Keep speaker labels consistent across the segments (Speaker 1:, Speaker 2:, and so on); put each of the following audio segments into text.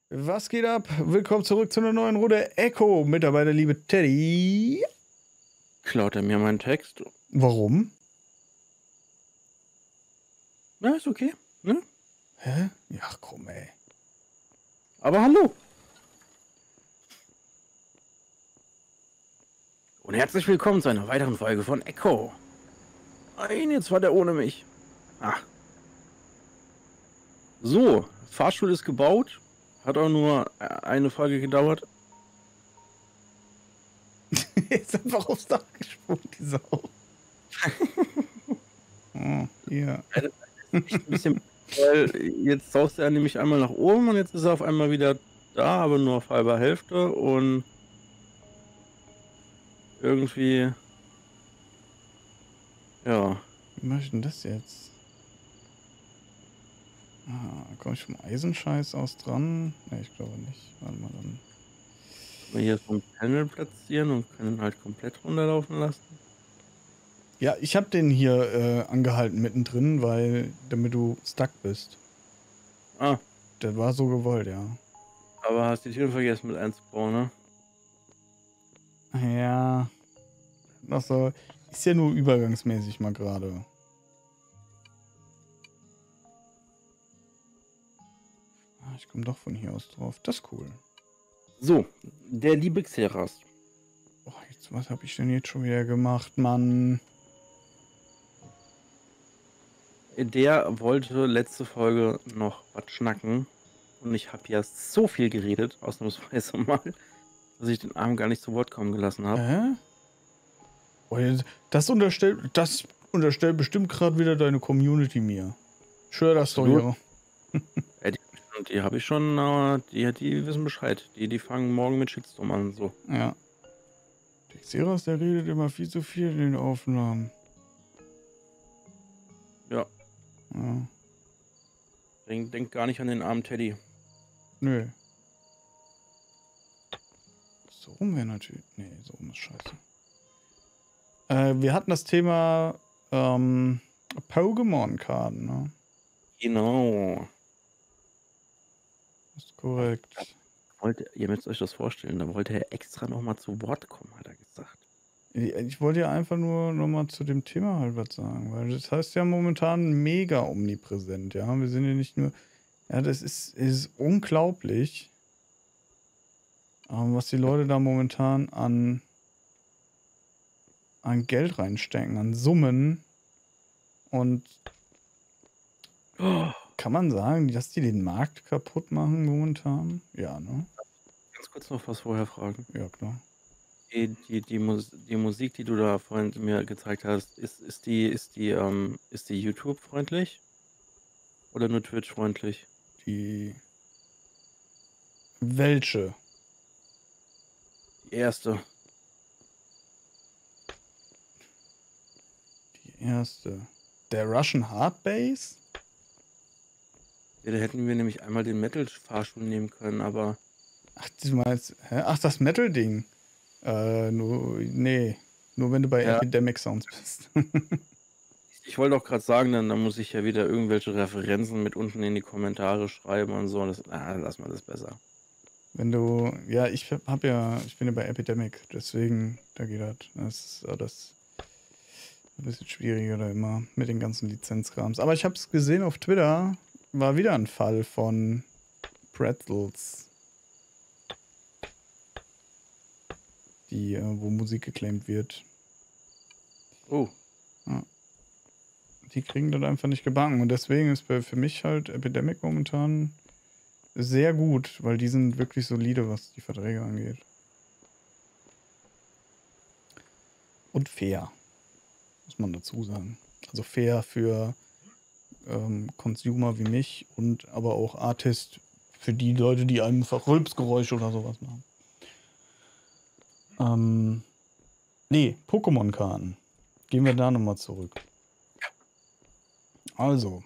Speaker 1: Was geht ab? Willkommen zurück zu einer neuen Runde Echo. Mit dabei der liebe Teddy.
Speaker 2: Klaut er mir meinen Text?
Speaker 1: Warum?
Speaker 2: Ja, ist okay, ne?
Speaker 1: Hä? Ja, komm, ey.
Speaker 2: Aber hallo! Und herzlich willkommen zu einer weiteren Folge von Echo. Nein, jetzt war der ohne mich. Ach. So, Fahrstuhl ist gebaut. Hat auch nur eine Folge gedauert.
Speaker 1: Jetzt einfach aufs Dach gesprungen, die Sau. Oh, ja.
Speaker 2: Echt ein bisschen, weil jetzt saust er nämlich einmal nach oben und jetzt ist er auf einmal wieder da, aber nur auf halber Hälfte und irgendwie, ja.
Speaker 1: Wie mach ich denn das jetzt? Komme ich vom Eisenscheiß aus dran? Ne, ich glaube nicht. Warte mal dann.
Speaker 2: Wir hier so ein Panel platzieren und können halt komplett runterlaufen lassen.
Speaker 1: Ja, ich habe den hier angehalten mittendrin, damit du stuck bist.
Speaker 2: Ah,
Speaker 1: Der war so gewollt, ja.
Speaker 2: aber hast die Türen vergessen mit einzubauen, ne?
Speaker 1: Ja. Noch so. Ist ja nur übergangsmäßig mal gerade. Ich komme doch von hier aus drauf. Das ist cool.
Speaker 2: So, der liebe Xeras.
Speaker 1: Oh, was habe ich denn jetzt schon wieder gemacht, Mann?
Speaker 2: Der wollte letzte Folge noch was schnacken. Und ich habe ja so viel geredet, ausnahmsweise mal, dass ich den Arm gar nicht zu Wort kommen gelassen habe.
Speaker 1: Oh, das unterstellt bestimmt gerade wieder deine Community mir. Schwör das doch, ja.
Speaker 2: Die habe ich schon, die wissen Bescheid. Die fangen morgen mit Shitstorm an, so.
Speaker 1: Ja. Der Xeras, der redet immer viel zu viel in den Aufnahmen.
Speaker 2: Ja.
Speaker 1: Ja.
Speaker 2: Denk gar nicht an den armen Teddy.
Speaker 1: Nö. So rum wäre natürlich. Nee, so rum ist scheiße. Wir hatten das Thema Pokémon-Karten, ne?
Speaker 2: Genau.
Speaker 1: Das ist korrekt.
Speaker 2: Ihr müsst euch das vorstellen, da wollte er extra nochmal zu Wort kommen, hat er gesagt.
Speaker 1: Ich wollte ja einfach nur nochmal zu dem Thema halt was sagen, weil das heißt ja momentan mega omnipräsent, ja. Wir sind ja nicht nur. Ja, das ist unglaublich, was die Leute da momentan an Geld reinstecken, an Summen. Und kann man sagen, dass die den Markt kaputt machen momentan? Ja, ne?
Speaker 2: Ganz kurz noch was vorher fragen.
Speaker 1: Ja, klar.
Speaker 2: Die Musik, die du da vorhin mir gezeigt hast, ist die YouTube-freundlich? Oder nur Twitch-freundlich?
Speaker 1: Welche?
Speaker 2: Die erste.
Speaker 1: Die erste. Der Russian Hard Bass?
Speaker 2: Ja, da hätten wir nämlich einmal den Metal-Fahrstuhl nehmen können, aber.
Speaker 1: Ach, du meinst, hä? Ach, das Metal-Ding. Nee. Nur wenn du bei Epidemic Sounds bist.
Speaker 2: Ich wollte auch gerade sagen, dann muss ich ja wieder irgendwelche Referenzen mit unten in die Kommentare schreiben und so. Lass mal das besser.
Speaker 1: Wenn du, ja, ich bin ja bei Epidemic, deswegen, da geht das. Das ist alles ein bisschen schwieriger da immer mit den ganzen Lizenzkrams. Aber ich habe es gesehen auf Twitter, war wieder ein Fall von Pretzels, wo Musik geclaimt wird.
Speaker 2: Oh.
Speaker 1: Ja. Die kriegen das einfach nicht gebacken und deswegen ist für mich halt Epidemic momentan sehr gut, weil die sind wirklich solide, was die Verträge angeht. Und fair, muss man dazu sagen. Also fair für Consumer wie mich und aber auch Artist für die Leute, die einfach Rülpsgeräusche oder sowas machen. Nee, Pokémon-Karten. Gehen wir da nochmal zurück. Also,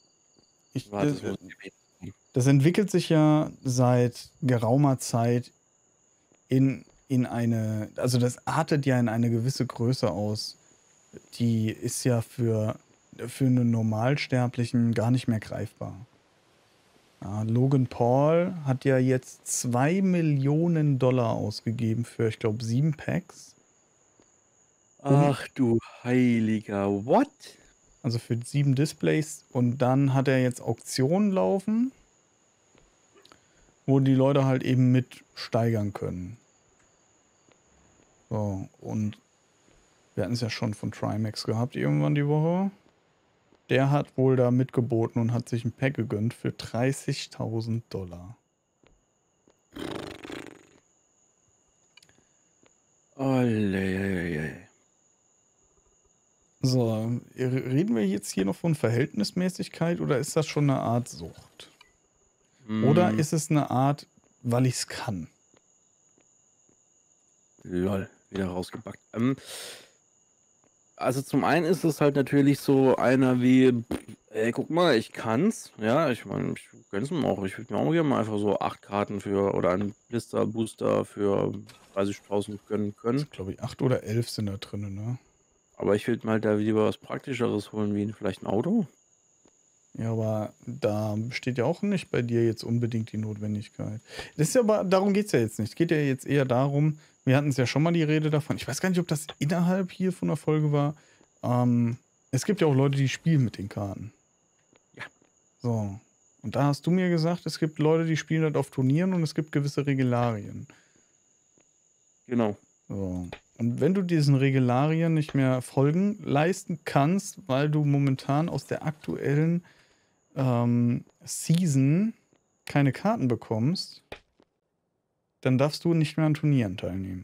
Speaker 1: das entwickelt sich ja seit geraumer Zeit in eine, also das artet ja in eine gewisse Größe aus. Die ist ja für einen Normalsterblichen gar nicht mehr greifbar. Ja, Logan Paul hat ja jetzt 2 Millionen Dollar ausgegeben für, ich glaube, 7 Packs.
Speaker 2: Ach du Heiliger, what?
Speaker 1: Also für 7 Displays. Und dann hat er jetzt Auktionen laufen, wo die Leute halt eben mit steigern können. So, und wir hatten es ja schon von Trimax gehabt irgendwann die Woche. Der hat wohl da mitgeboten und hat sich ein Pack gegönnt für 30.000 Dollar.
Speaker 2: Olle.
Speaker 1: So, reden wir jetzt hier noch von Verhältnismäßigkeit oder ist das schon eine Art Sucht? Oder ist es eine Art, weil ich es kann?
Speaker 2: Lol, wieder rausgebackt. Also zum einen ist es halt natürlich so einer wie, ey, guck mal, ich kann's. Ja, ich meine, ich gönn's mir auch. Ich würde mir auch gerne mal einfach so 8 Karten für oder einen Blister-Booster für 30.000 gönnen können.
Speaker 1: Glaube ich, 8 oder 11 sind da drin, ne?
Speaker 2: Aber ich würde mal da lieber was Praktischeres holen, wie vielleicht ein Auto.
Speaker 1: Ja, aber da besteht ja auch nicht bei dir jetzt unbedingt die Notwendigkeit. Das ist ja aber, darum geht es ja jetzt nicht. Es geht ja jetzt eher darum, wir hatten es ja schon mal die Rede davon. Ich weiß gar nicht, ob das innerhalb hier von der Folge war. Es gibt ja auch Leute, die spielen mit den Karten.
Speaker 2: Ja.
Speaker 1: So. Und da hast du mir gesagt, es gibt Leute, die spielen halt auf Turnieren und es gibt gewisse Regularien.
Speaker 2: Genau.
Speaker 1: So. Und wenn du diesen Regularien nicht mehr Folgen leisten kannst, weil du momentan aus der aktuellen Season keine Karten bekommst, dann darfst du nicht mehr an Turnieren teilnehmen.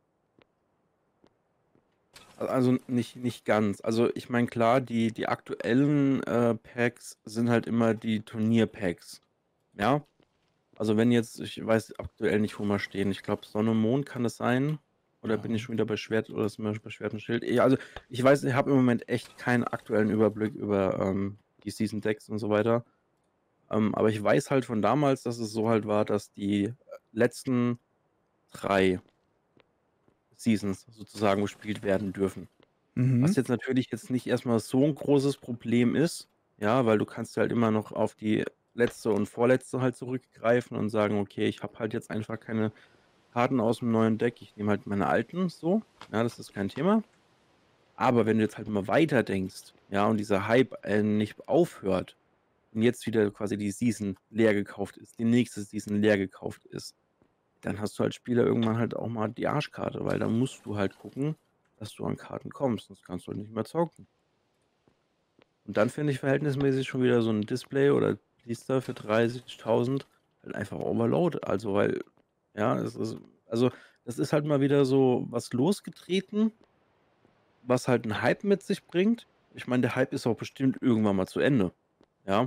Speaker 2: Also nicht ganz. Also ich meine, klar, die aktuellen Packs sind halt immer die Turnier-Packs. Ja. Also wenn jetzt, ich weiß aktuell nicht, wo wir stehen. Ich glaube, Sonne, Mond kann es sein. Oder bin ich schon wieder bei Schwert oder ist mir bei Schwert und Schild? Ja, also ich weiß, ich habe im Moment echt keinen aktuellen Überblick über die Season Decks und so weiter. Aber ich weiß halt von damals, dass es so halt war, dass die letzten 3 Seasons sozusagen gespielt werden dürfen. Was jetzt natürlich jetzt nicht erstmal so ein großes Problem ist, ja, weil du kannst halt immer noch auf die letzte und vorletzte halt zurückgreifen und sagen: „Okay, ich habe halt jetzt einfach keine Karten aus dem neuen Deck. Ich nehme halt meine alten so.“ Ja, das ist kein Thema. Aber wenn du jetzt halt mal weiter denkst, ja, und dieser Hype, nicht aufhört und jetzt wieder quasi die Season leer gekauft ist, die nächste Season leer gekauft ist, dann hast du als Spieler irgendwann halt auch mal die Arschkarte, weil dann musst du halt gucken, dass du an Karten kommst, sonst kannst du halt nicht mehr zocken. Und dann finde ich verhältnismäßig schon wieder so ein Display oder Blister für 30.000 halt einfach Overload. Also, weil, ja, das ist halt mal wieder so was losgetreten, was halt 'n Hype mit sich bringt. Ich meine, der Hype ist auch bestimmt irgendwann mal zu Ende, ja?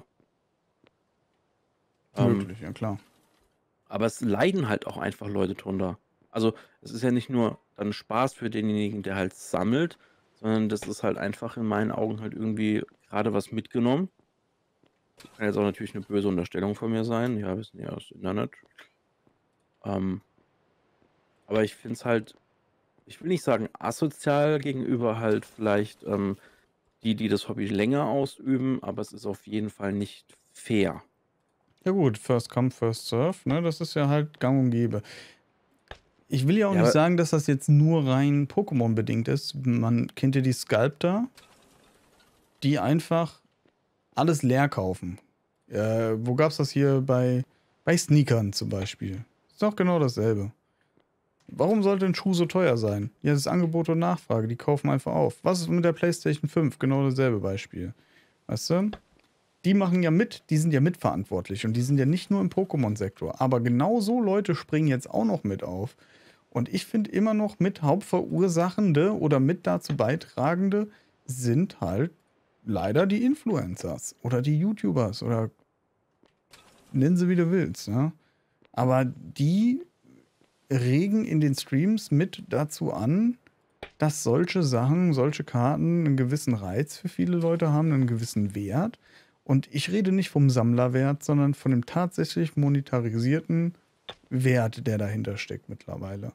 Speaker 1: Möglich, ja klar.
Speaker 2: Aber es leiden halt auch einfach Leute drunter. Also, es ist ja nicht nur dann Spaß für denjenigen, der halt sammelt, sondern das ist halt einfach in meinen Augen halt irgendwie gerade was mitgenommen. Kann jetzt auch natürlich eine böse Unterstellung von mir sein. Ja, wir sind ja das Internet. Ähm, aber ich finde es halt, ich will nicht sagen asozial gegenüber halt vielleicht, die das Hobby länger ausüben, aber es ist auf jeden Fall nicht fair.
Speaker 1: Ja gut, First Come, First Serve, ne? Das ist ja halt gang und gäbe. Ich will ja auch
Speaker 2: Ja,
Speaker 1: nicht
Speaker 2: aber
Speaker 1: sagen, dass das jetzt nur rein Pokémon bedingt ist. Man kennt ja die Sculptor, die einfach alles leer kaufen. Wo gab's das hier bei Sneakern zum Beispiel? Ist doch genau dasselbe. Warum sollte ein Schuh so teuer sein? Ja, das ist Angebot und Nachfrage, die kaufen einfach auf. Was ist mit der PlayStation 5? Genau dasselbe Beispiel. Weißt du? Die machen ja mit, die sind ja mitverantwortlich und die sind ja nicht nur im Pokémon-Sektor. Aber genau so Leute springen jetzt auch noch mit auf. Und ich finde immer noch mit Hauptverursachende oder mit dazu beitragende sind halt leider die Influencers oder die YouTubers oder nennen sie wie du willst. Ja? Aber die regen in den Streams mit dazu an, dass solche Sachen, solche Karten einen gewissen Reiz für viele Leute haben, einen gewissen Wert. Und ich rede nicht vom Sammlerwert, sondern von dem tatsächlich monetarisierten Wert, der dahinter steckt mittlerweile.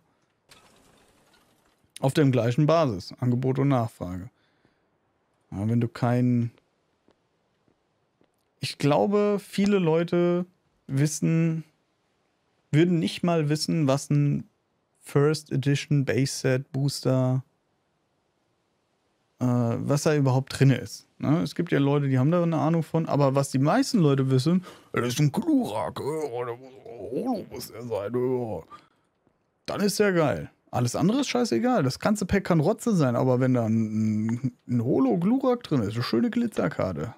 Speaker 1: Auf der gleichen Basis, Angebot und Nachfrage. Ja, wenn du keinen. Ich glaube, viele Leute würden nicht mal wissen, was ein First Edition Base Set Booster, was da überhaupt drin ist. Ne? Es gibt ja Leute, die haben da eine Ahnung von, aber was die meisten Leute wissen, das ist ein Glurak, oder Holo muss der sein. Dann ist der geil. Alles andere ist scheißegal. Das ganze Pack kann Rotze sein, aber wenn da ein Holo-Glurak drin ist, eine schöne Glitzerkarte.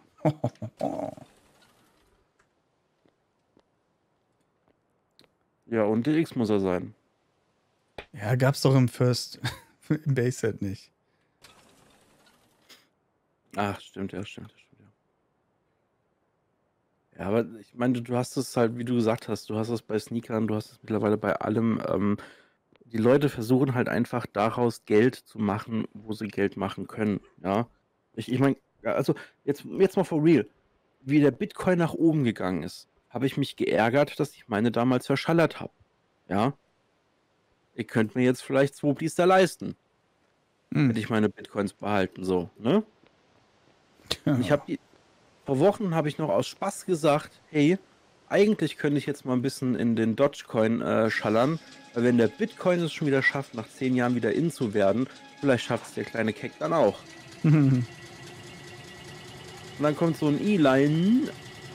Speaker 2: Ja, und DX muss er sein.
Speaker 1: Ja, gab's doch im Base-Set nicht.
Speaker 2: Ach, stimmt, ja. Ja, aber ich meine, du hast es halt, wie du gesagt hast, du hast es bei Sneakern, du hast es mittlerweile bei allem. Die Leute versuchen halt einfach daraus Geld zu machen, wo sie Geld machen können. Ja, ich meine, also jetzt mal for real. Wie der Bitcoin nach oben gegangen ist, habe ich mich geärgert, dass ich meine damals verschallert habe. Ja, ihr könnt mir jetzt vielleicht 2 Blister leisten, hätte ich meine Bitcoins behalten, so, ne? Und ich habe vor Wochen habe ich noch aus Spaß gesagt, hey, eigentlich könnte ich jetzt mal ein bisschen in den Dogecoin schallern, weil wenn der Bitcoin es schon wieder schafft, nach 10 Jahren wieder in zu werden, vielleicht schafft es der kleine Keck dann auch. Und dann kommt so ein E-Line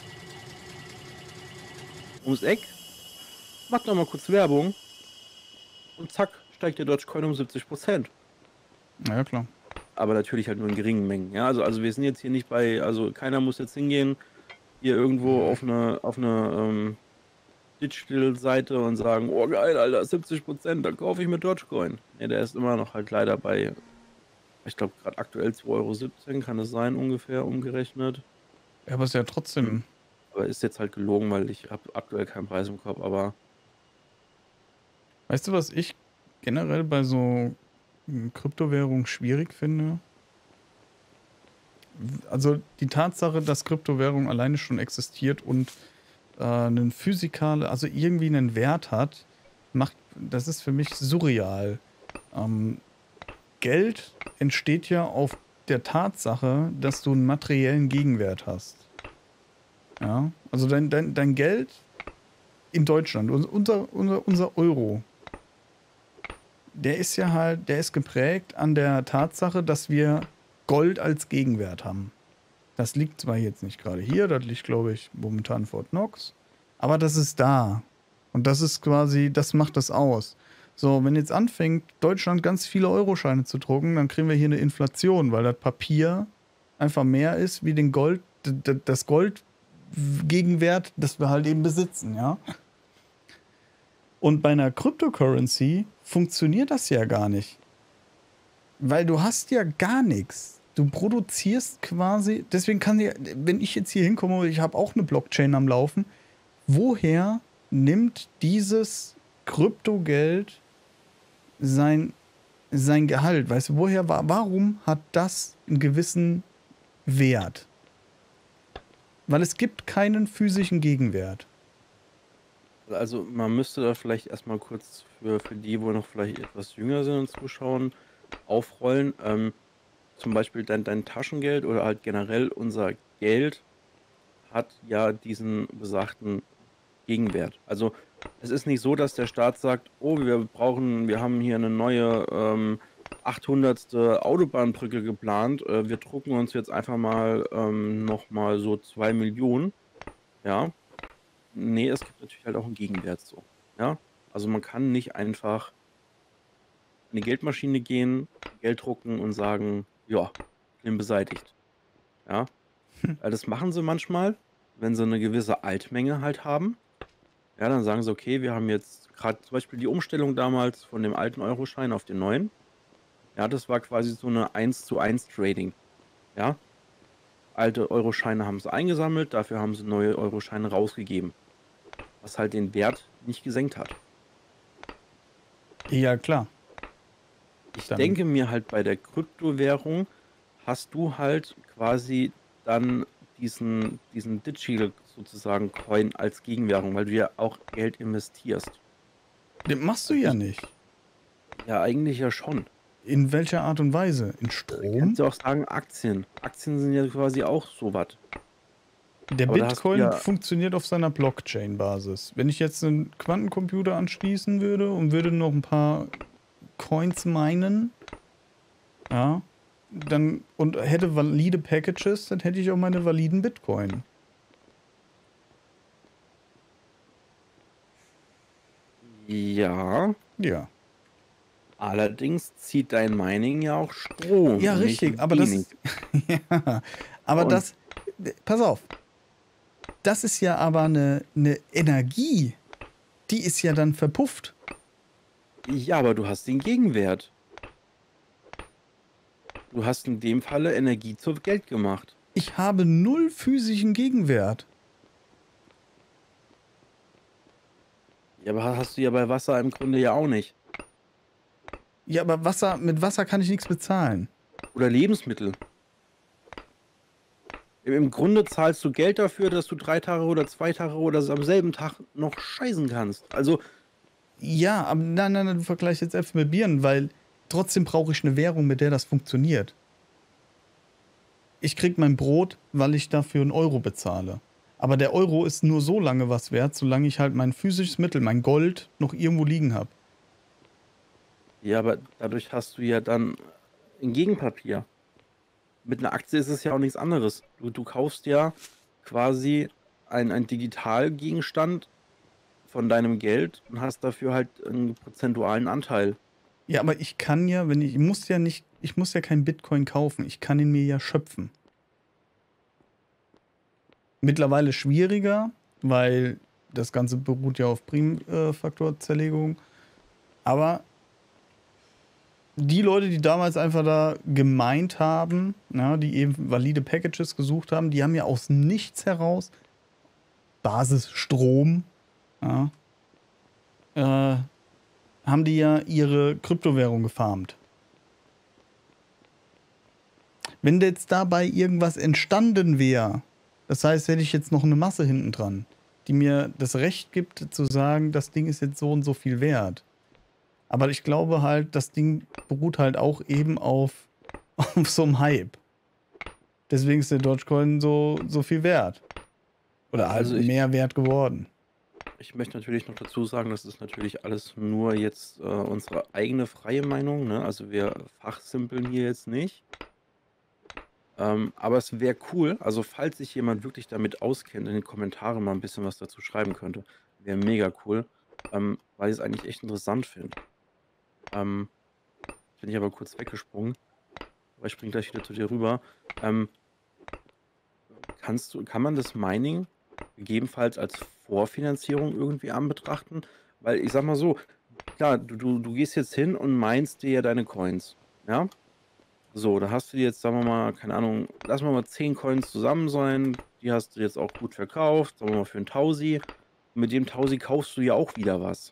Speaker 2: ums Eck, macht noch mal kurz Werbung und zack, steigt der Dogecoin um 70%.
Speaker 1: Ja, klar.
Speaker 2: Aber natürlich halt nur in geringen Mengen. Ja, also wir sind jetzt hier nicht bei, also keiner muss jetzt hingehen, hier irgendwo auf eine Digital-Seite und sagen, oh geil, Alter, 70%, dann kaufe ich mir Dogecoin. Ne, der ist immer noch halt leider bei, ich glaube gerade aktuell 2,17 € kann es sein, ungefähr umgerechnet.
Speaker 1: Ja, aber ist ja trotzdem.
Speaker 2: Aber ist jetzt halt gelogen, weil ich habe aktuell keinen Preis im Kopf, aber.
Speaker 1: Weißt du, was ich generell bei so Kryptowährungen schwierig finde? Also die Tatsache, dass Kryptowährung alleine schon existiert und einen also irgendwie einen Wert hat, das ist für mich surreal. Geld entsteht ja auf der Tatsache, dass du einen materiellen Gegenwert hast. Ja, also dein Geld in Deutschland, unser Euro, der ist geprägt an der Tatsache, dass wir Gold als Gegenwert haben. Das liegt zwar jetzt nicht gerade hier, das liegt, glaube ich, momentan in Fort Knox, aber das ist da. Und das ist quasi, das macht das aus. So, wenn jetzt anfängt, Deutschland ganz viele Euroscheine zu drucken, dann kriegen wir hier eine Inflation, weil das Papier einfach mehr ist wie das Goldgegenwert, das wir halt eben besitzen, ja. Und bei einer Cryptocurrency funktioniert das ja gar nicht. Weil du hast ja gar nichts. Du produzierst quasi, deswegen wenn ich jetzt hier hinkomme und ich habe auch eine Blockchain am Laufen, woher nimmt dieses Kryptogeld sein Gehalt? Weißt du, warum hat das einen gewissen Wert? Weil es gibt keinen physischen Gegenwert.
Speaker 2: Also man müsste da vielleicht erstmal kurz für die, wo noch vielleicht etwas jünger sind und zuschauen, aufrollen. Zum Beispiel dein Taschengeld oder halt generell unser Geld hat ja diesen besagten Gegenwert. Also es ist nicht so, dass der Staat sagt, oh, wir haben hier eine neue 800. Autobahnbrücke geplant, wir drucken uns jetzt einfach mal nochmal so 2 Millionen. Ja. Nee, es gibt natürlich halt auch einen Gegenwert so. Ja. Also man kann nicht einfach in die Geldmaschine gehen, Geld drucken und sagen, ja, Problem beseitigt. Ja. Das machen sie manchmal, wenn sie eine gewisse Altmenge halt haben. Ja, dann sagen sie, okay, wir haben jetzt gerade zum Beispiel die Umstellung damals von dem alten Euroschein auf den neuen. Ja, das war quasi so eine 1:1 Trading. Ja. Alte Euroscheine haben sie eingesammelt, dafür haben sie neue Euroscheine rausgegeben. Was halt den Wert nicht gesenkt hat.
Speaker 1: Ja, klar.
Speaker 2: Ich denke mir halt, bei der Kryptowährung hast du halt quasi dann diesen Digital sozusagen Coin als Gegenwährung, weil du ja auch Geld investierst.
Speaker 1: Den machst du ja nicht.
Speaker 2: Ja, eigentlich ja schon.
Speaker 1: In welcher Art und Weise? In
Speaker 2: Du
Speaker 1: Strom?
Speaker 2: kannst ja auch sagen Aktien. Aktien sind ja quasi auch sowas.
Speaker 1: Der
Speaker 2: Aber da hast du
Speaker 1: Bitcoin
Speaker 2: ja,
Speaker 1: funktioniert auf seiner Blockchain-Basis. Wenn ich jetzt einen Quantencomputer anschließen würde und würde noch ein paar Coins minen, ja, dann und hätte valide Packages, dann hätte ich auch meine validen Bitcoin.
Speaker 2: ja,
Speaker 1: Ja.
Speaker 2: allerdings zieht dein Mining ja auch Strom
Speaker 1: Ja,
Speaker 2: und nicht
Speaker 1: richtig, aber das
Speaker 2: wenig.
Speaker 1: ist. Ja, aber
Speaker 2: Und
Speaker 1: das. Pass auf, das ist ja aber eine Energie, die ist ja dann verpufft.
Speaker 2: ja, aber du hast den Gegenwert. Du hast in dem Falle Energie zu Geld gemacht.
Speaker 1: Ich habe null physischen Gegenwert.
Speaker 2: Ja, aber hast du ja bei Wasser im Grunde ja auch nicht.
Speaker 1: Ja, aber mit Wasser kann ich nichts bezahlen.
Speaker 2: Oder Lebensmittel. Im Grunde zahlst du Geld dafür, dass du 3 Tage oder 2 Tage oder am selben Tag noch scheißen kannst. Also,
Speaker 1: Ja, aber nein, du vergleichst jetzt Äpfel mit Birnen, weil trotzdem brauche ich eine Währung, mit der das funktioniert. Ich krieg mein Brot, weil ich dafür einen Euro bezahle. Aber der Euro ist nur so lange was wert, solange ich halt mein physisches Mittel, mein Gold, noch irgendwo liegen habe.
Speaker 2: ja, aber dadurch hast du ja dann ein Gegenpapier. Mit einer Aktie ist es ja auch nichts anderes. Du kaufst ja quasi einen Digitalgegenstand von deinem Geld und hast dafür halt einen prozentualen Anteil.
Speaker 1: Ja, aber ich kann ja, wenn ich muss ja nicht, ich muss ja keinen Bitcoin kaufen. Ich kann ihn mir ja schöpfen. Mittlerweile schwieriger, weil das Ganze beruht ja auf Primfaktorzerlegung. Aber die Leute, die damals einfach da gemeint haben, ja, die eben valide Packages gesucht haben, die haben ja aus nichts heraus Basisstrom, ja, haben die ja ihre Kryptowährung gefarmt. Wenn jetzt dabei irgendwas entstanden wäre, das heißt, hätte ich jetzt noch eine Masse hinten dran, die mir das Recht gibt zu sagen, das Ding ist jetzt so und so viel wert. Aber ich glaube halt, das Ding beruht halt auch eben auf so einem Hype. Deswegen ist der Dogecoin so viel wert. Oder halt
Speaker 2: Also
Speaker 1: mehr wert geworden.
Speaker 2: ich möchte natürlich noch dazu sagen, das ist natürlich alles nur jetzt unsere eigene freie Meinung, ne? Also wir fachsimpeln hier jetzt nicht. Aber es wäre cool, also falls sich jemand wirklich damit auskennt, in den Kommentaren mal ein bisschen was dazu schreiben könnte, wäre mega cool, weil ich es eigentlich echt interessant finde. Bin ich aber kurz weggesprungen, aber ich springe gleich wieder zu dir rüber. Kann man das Mining gegebenenfalls als Vorfinanzierung irgendwie anbetrachten? Weil ich sag mal so, klar, du gehst jetzt hin und minest dir ja deine Coins, ja? So, da hast du jetzt, sagen wir mal, keine Ahnung, lassen wir mal 10 Coins zusammen sein. Die hast du jetzt auch gut verkauft, sagen wir mal für einen Tausi. Und mit dem Tausi kaufst du ja auch wieder was.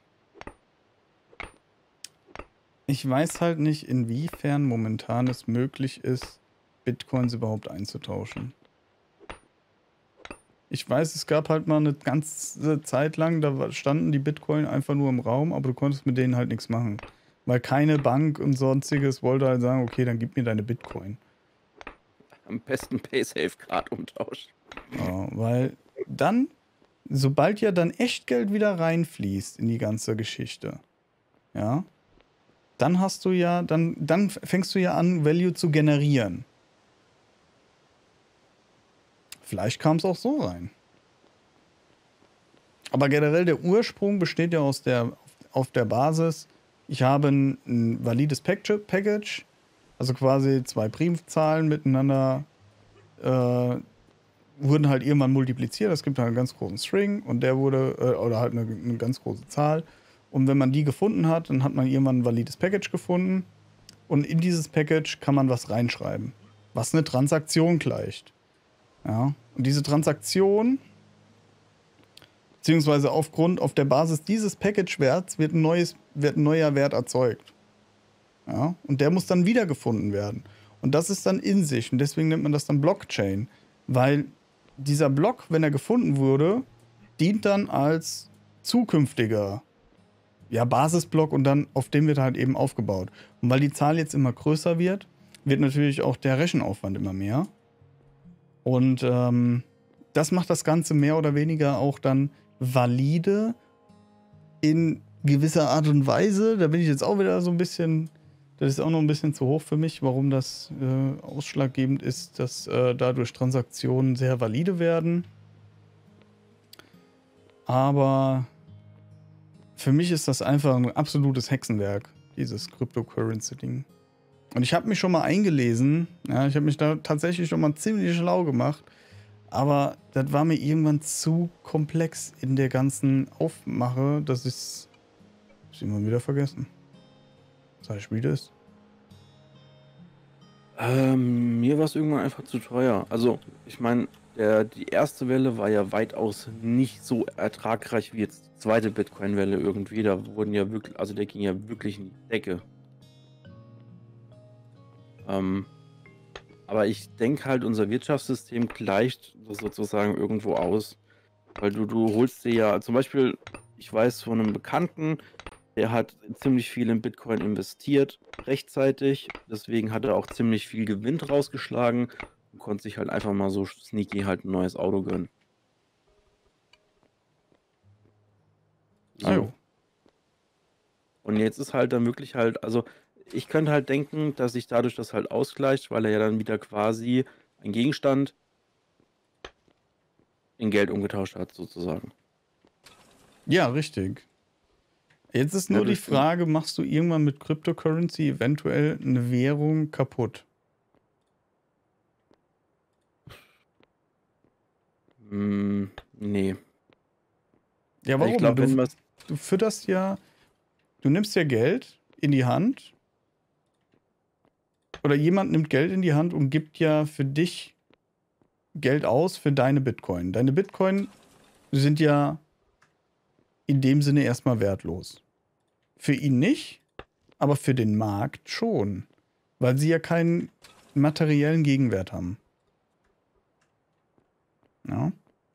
Speaker 1: Ich weiß halt nicht, inwiefern momentan es möglich ist, Bitcoins überhaupt einzutauschen. Ich weiß, es gab halt mal eine ganze Zeit lang, da standen die Bitcoin einfach nur im Raum, aber du konntest mit denen halt nichts machen. Weil keine Bank und sonstiges wollte halt sagen, okay, dann gib mir deine Bitcoin.
Speaker 2: Am besten PaySafe-Grad umtauschen.
Speaker 1: Ja, weil dann, sobald ja dann Echtgeld wieder reinfließt in die ganze Geschichte, ja, dann hast du ja, dann fängst du ja an, Value zu generieren. Vielleicht kam es auch so rein. Aber generell der Ursprung besteht ja auf der Basis, ich habe ein valides Package, also quasi zwei Primzahlen miteinander wurden halt irgendwann multipliziert. Es gibt halt einen ganz großen String und der wurde, oder halt eine ganz große Zahl. Und wenn man die gefunden hat, dann hat man irgendwann ein valides Package gefunden. Und in dieses Package kann man was reinschreiben, was eine Transaktion gleicht. Ja. Und diese Transaktion, beziehungsweise auf der Basis dieses Package-Werts wird ein neuer Wert erzeugt. Ja. Und der muss dann wiedergefunden werden. Und das ist dann in sich. Und deswegen nennt man das dann Blockchain. Weil dieser Block, wenn er gefunden wurde, dient dann als zukünftiger Basisblock und dann auf dem wird halt eben aufgebaut. Und weil die Zahl jetzt immer größer wird natürlich auch der Rechenaufwand immer mehr. Und das macht das Ganze mehr oder weniger auch dann valide in gewisser Art und Weise. Da bin ich jetzt auch wieder so ein bisschen, das ist auch noch ein bisschen zu hoch für mich, warum das ausschlaggebend ist, dass dadurch Transaktionen sehr valide werden. Aber für mich ist das einfach ein absolutes Hexenwerk, dieses Cryptocurrency-Ding. Und ich habe mich schon mal eingelesen, ja, ich habe mich da tatsächlich schon mal ziemlich schlau gemacht, aber das war mir irgendwann zu komplex in der ganzen Aufmache, dass ich es immer wieder vergessen. Sag ich, wie das ist.
Speaker 2: Mir war es irgendwann einfach zu teuer. Also, ich meine, die erste Welle war ja weitaus nicht so ertragreich wie jetzt die zweite Bitcoin-Welle irgendwie. Da wurden ja wirklich, also der ging ja wirklich in die Decke. Aber ich denke halt, unser Wirtschaftssystem gleicht das sozusagen irgendwo aus. Weil du holst dir ja, zum Beispiel, ich weiß von einem Bekannten, der hat ziemlich viel in Bitcoin investiert, rechtzeitig. Deswegen hat er auch ziemlich viel Gewinn rausgeschlagen und konnte sich halt einfach mal so sneaky halt ein neues Auto gönnen.
Speaker 1: Ah, jo.
Speaker 2: So. Und jetzt ist halt dann wirklich halt, also ich könnte halt denken, dass sich dadurch das halt ausgleicht, weil er ja dann wieder quasi einen Gegenstand in Geld umgetauscht hat, sozusagen.
Speaker 1: Ja, richtig. Jetzt ist
Speaker 2: Ja,
Speaker 1: nur die
Speaker 2: durch den,
Speaker 1: Frage, machst du irgendwann mit Cryptocurrency eventuell eine Währung kaputt?
Speaker 2: nee.
Speaker 1: Ja,
Speaker 2: Also ich
Speaker 1: warum?
Speaker 2: glaube, wenn man
Speaker 1: Du fütterst ja, du nimmst ja Geld in die Hand oder jemand nimmt Geld in die Hand und gibt ja für dich Geld aus für deine Bitcoin. Deine Bitcoin sind ja in dem Sinne erstmal wertlos. Für ihn nicht, aber für den Markt schon. Weil sie ja keinen materiellen Gegenwert haben. Ja.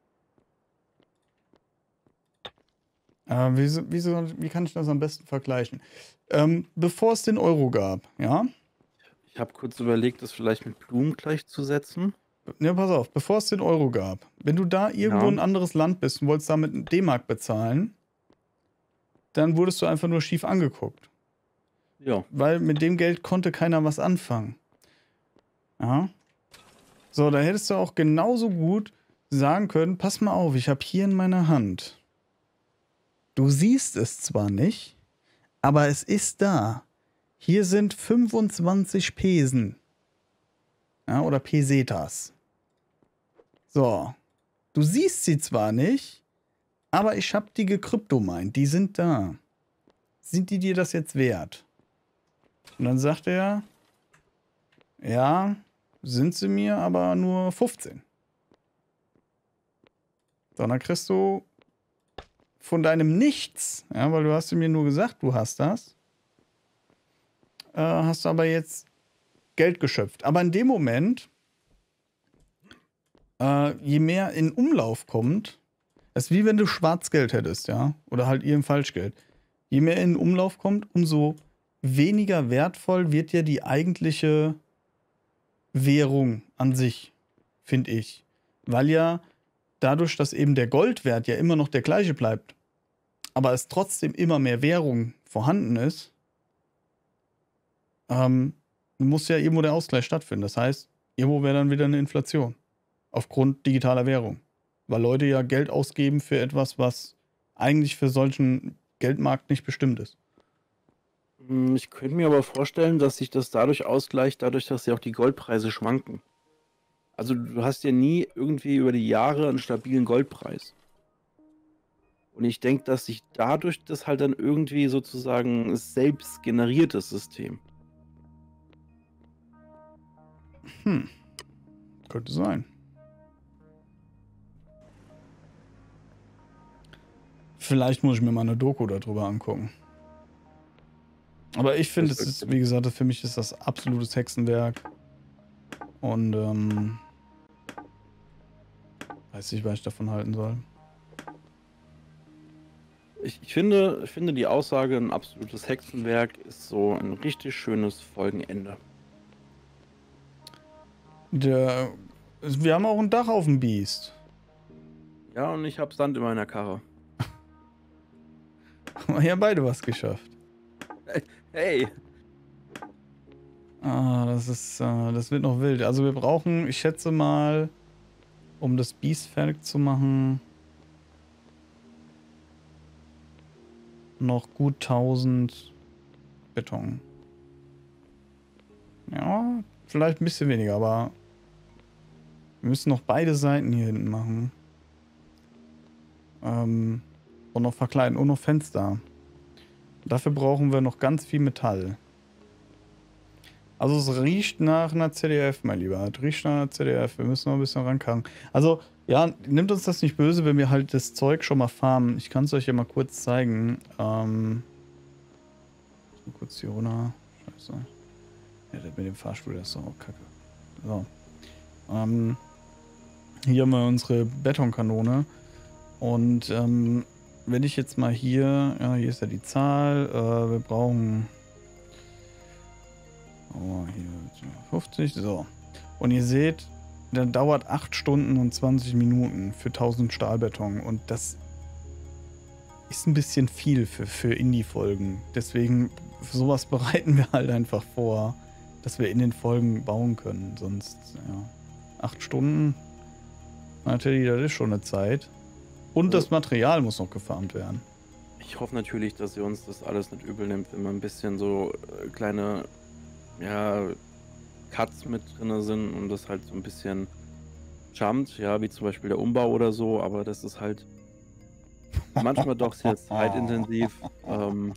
Speaker 1: Wie kann ich das am besten vergleichen? Bevor es den Euro gab, ja?
Speaker 2: Ich habe kurz überlegt, das vielleicht mit Blumen gleichzusetzen.
Speaker 1: Ne, pass auf, bevor es den Euro gab, wenn du da irgendwo
Speaker 2: Ja,
Speaker 1: in ein anderes Land bist und wolltest da mit D-Mark bezahlen, dann wurdest du einfach nur schief angeguckt.
Speaker 2: ja.
Speaker 1: Weil mit dem Geld konnte keiner was anfangen. Ja? So, da hättest du auch genauso gut sagen können, pass mal auf, ich habe hier in meiner Hand. Du siehst es zwar nicht, aber es ist da. Hier sind 25 Pesen. Ja, oder Pesetas. So. Du siehst sie zwar nicht, aber ich habe die gekryptomeint. Die sind da. Sind die dir das jetzt wert? Und dann sagt er, ja, sind sie mir, aber nur 15. So, dann kriegst du von deinem Nichts, ja, weil du hast mir nur gesagt, du hast das, hast du aber jetzt Geld geschöpft. Aber in dem Moment, je mehr in Umlauf kommt, ist wie wenn du Schwarzgeld hättest, ja, oder halt irgendein Falschgeld. Je mehr in Umlauf kommt, umso weniger wertvoll wird ja die eigentliche Währung an sich, finde ich. Weil ja dadurch, dass eben der Goldwert ja immer noch der gleiche bleibt, aber es trotzdem immer mehr Währung vorhanden ist, muss ja irgendwo der Ausgleich stattfinden. Das heißt, irgendwo wäre dann wieder eine Inflation aufgrund digitaler Währung. Weil Leute ja Geld ausgeben für etwas, was eigentlich für solchen Geldmarkt nicht bestimmt ist.
Speaker 2: Ich könnte mir aber vorstellen, dass sich das dadurch ausgleicht, dadurch, dass ja auch die Goldpreise schwanken. Also du hast ja nie irgendwie über die Jahre einen stabilen Goldpreis. Und ich denke, dass sich dadurch das halt dann irgendwie sozusagen selbst generiertes System.
Speaker 1: Könnte sein. Vielleicht muss ich mir mal eine Doku darüber angucken. Aber ich finde, es ist, wie gesagt, für mich ist das absolutes Hexenwerk. Und weiß nicht, was ich davon halten soll.
Speaker 2: Ich finde die Aussage, ein absolutes Hexenwerk ist so ein richtig schönes Folgenende.
Speaker 1: Wir haben auch ein Dach auf dem Biest.
Speaker 2: Ja, und ich habe Sand in meiner Karre.
Speaker 1: Haben ja beide was geschafft.
Speaker 2: Hey,
Speaker 1: Das wird noch wild. Also wir brauchen, ich schätze mal, um das Biest fertig zu machen, noch gut 1000 Beton. Ja, vielleicht ein bisschen weniger, aber wir müssen noch beide Seiten hier hinten machen. Und noch verkleiden und noch Fenster. Dafür brauchen wir noch ganz viel Metall. Also es riecht nach einer CDF, mein Lieber. Es riecht nach einer CDF. Wir müssen noch ein bisschen rankacken. Also, ja, nimmt uns das nicht böse, wenn wir halt das Zeug schon mal farmen. Ich kann es euch ja mal kurz zeigen. Mal kurz hier runter. Scheiße. Ja, das mit dem Fahrstuhl, das ist doch auch kacke. So. Hier haben wir unsere Betonkanone. Und wenn ich jetzt mal hier, ja, hier ist ja die Zahl. Wir brauchen hier 50, so. Und ihr seht, der dauert 8 Stunden und 20 Minuten für 1000 Stahlbeton. Und das ist ein bisschen viel für Indie-Folgen. Deswegen, sowas bereiten wir halt einfach vor, dass wir in den Folgen bauen können. Sonst, ja, 8 Stunden, natürlich, das ist schon eine Zeit. Und das Material muss noch gefarmt werden.
Speaker 2: ich hoffe natürlich, dass ihr uns das alles nicht übel nimmt, wenn wir ein bisschen so kleine, ja, Cuts mit drin sind und das halt so ein bisschen jumpt, ja, wie zum Beispiel der Umbau oder so, aber das ist halt manchmal doch sehr zeitintensiv. Und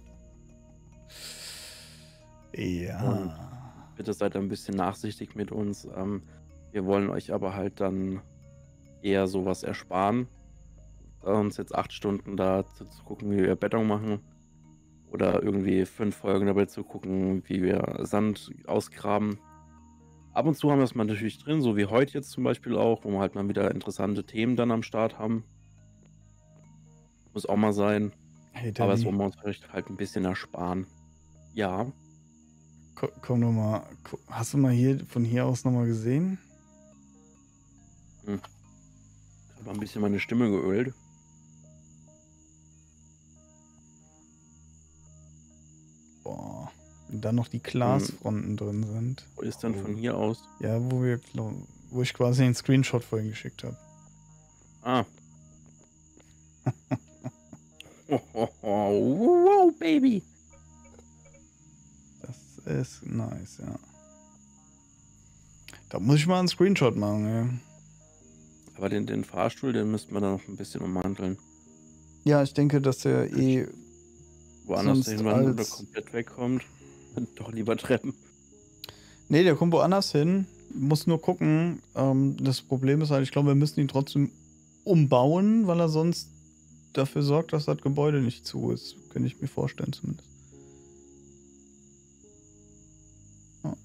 Speaker 1: Ja.
Speaker 2: bitte seid ein bisschen nachsichtig mit uns. Wir wollen euch aber halt dann eher sowas ersparen, uns jetzt 8 Stunden da zu gucken, wie wir Beton machen. Oder irgendwie 5 Folgen dabei zu gucken, wie wir Sand ausgraben. Ab und zu haben wir es mal natürlich drin, so wie heute jetzt zum Beispiel auch, wo wir halt mal wieder interessante Themen dann am Start haben. Muss auch mal sein.
Speaker 1: Hey,
Speaker 2: Aber das
Speaker 1: Daddy,
Speaker 2: wollen wir uns vielleicht halt ein bisschen ersparen. Ja,
Speaker 1: komm noch mal. Hast du mal hier von hier aus nochmal gesehen?
Speaker 2: ich habe mal ein bisschen meine Stimme geölt.
Speaker 1: Boah. Wenn da noch die Glasfronten drin sind.
Speaker 2: Wo ist denn von hier aus?
Speaker 1: Ja, wo ich quasi den Screenshot vorhin geschickt habe.
Speaker 2: Ah. Wow, Baby.
Speaker 1: Das ist nice, ja. Da muss ich mal einen Screenshot machen, ey.
Speaker 2: Aber den Fahrstuhl, den müssten wir dann noch ein bisschen ummanteln.
Speaker 1: Ja, ich denke, dass der
Speaker 2: Woanders
Speaker 1: sonst
Speaker 2: hin, oder
Speaker 1: als...
Speaker 2: komplett wegkommt. Doch lieber Treppen.
Speaker 1: Nee, der kommt woanders hin. Muss nur gucken. Das Problem ist halt, ich glaube, wir müssen ihn trotzdem umbauen, weil er sonst dafür sorgt, dass das Gebäude nicht zu ist. Könnte ich mir vorstellen zumindest. Ja.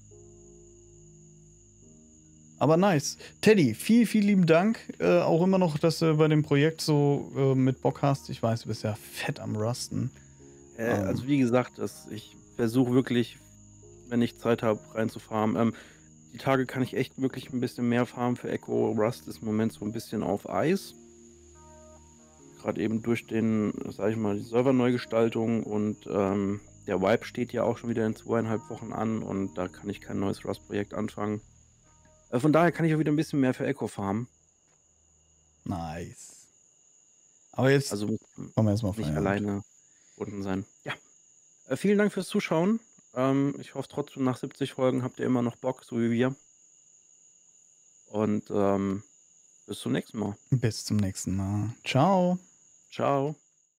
Speaker 1: Aber nice. Teddy, vielen lieben Dank. Auch immer noch, dass du bei dem Projekt so mit Bock hast. Ich weiß, du bist ja fett am Rusten.
Speaker 2: Also wie gesagt, ich versuche wirklich, wenn ich Zeit habe, reinzufarmen. Die Tage kann ich echt wirklich ein bisschen mehr farmen für Echo. Rust ist im Moment so ein bisschen auf Eis. Gerade eben durch den, sag ich mal, die Server-Neugestaltung und der Vibe steht ja auch schon wieder in 2,5 Wochen an und da kann ich kein neues Rust-Projekt anfangen. Von daher kann ich auch wieder ein bisschen mehr für Echo farmen.
Speaker 1: Nice. Aber jetzt
Speaker 2: Also muss
Speaker 1: kommen wir erstmal
Speaker 2: nicht alleine unten sein. Ja. Vielen Dank fürs Zuschauen. Ich hoffe trotzdem, nach 70 Folgen habt ihr immer noch Bock, so wie wir. Und bis zum nächsten Mal.
Speaker 1: Bis zum nächsten Mal. Ciao.
Speaker 2: Ciao.